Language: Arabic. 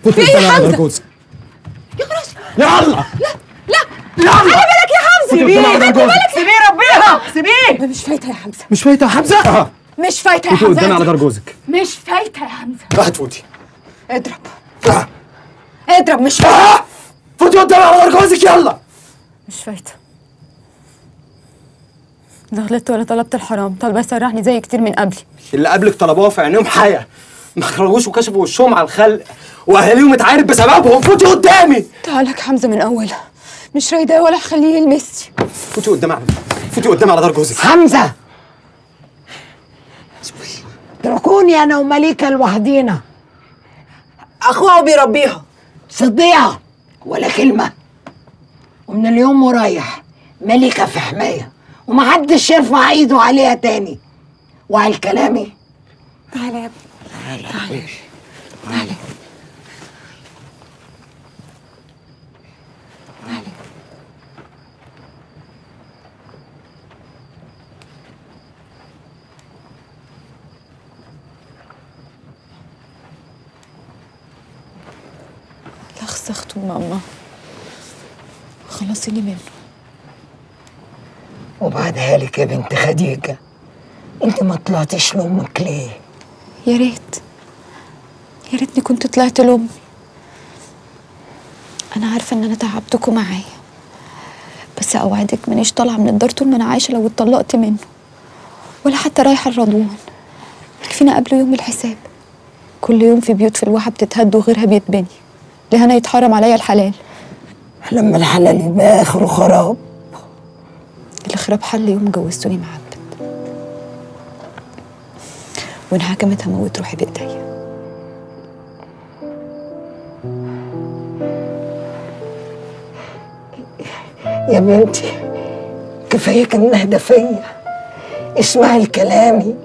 فوتي قدامي على دار جوزك. يا خلاص يلا. لا يلا خلي بالك يا حمزه. سيبيه ربيها سيبيه. مش فايته يا حمزه. مش فايته يا حمزه. مش فايته يا فوتي حمزه. قدامي على دار جوزك. مش فايته يا حمزه. هتفوتي. اضرب اضرب. مش فايته. فوتي قدامي على دار جوزك يلا. مش فايته. لا غلطت ولا طلبت الحرام، طالبه يسرحني زي كتير من قبلي. اللي قبلك طلبوها في عينيهم حياه، ما خرجوش وكشفوا وشهم على الخلق واهاليهم اتعارف بسببهم. فوتي قدامي. تعالك حمزه من اولها، مش رايده ولا هخليه يلمسني. فوتي قدامي على دار جوزك. حمزه اتركوني انا ومليكه لوحدينا. اخوها وبيربيها. صديها ولا كلمه. ومن اليوم ورايح مليكه في حمايه ومحدش يرفع ايده عليها تاني. وعلى كلامي. تعالى يا ابني. تعالى. لخص اخته ماما، خلصيني منه. وبعدها لك يا بنت خديجه، انت ما طلعتش لامك ليه؟ يا ريت، يا ريتني كنت طلعت لامي. انا عارفه ان انا تعبتكم معايا، بس اوعدك مانيش طالعه من الدار طول ما انا عايشه لو اتطلقت منه، ولا حتى رايحه الرضوان. يكفينا قبل يوم الحساب. كل يوم في بيوت في الواحه بتتهد وغيرها بيتبني. ليه انا يتحرم عليا الحلال؟ لما الحلال يبقى اخره خراب. الخراب حل يوم جوزتوني معبد، وان حكمت هموت روحي بايديا. يا بنتي كفايه كان نهدى فيا. اسمعي لكلامي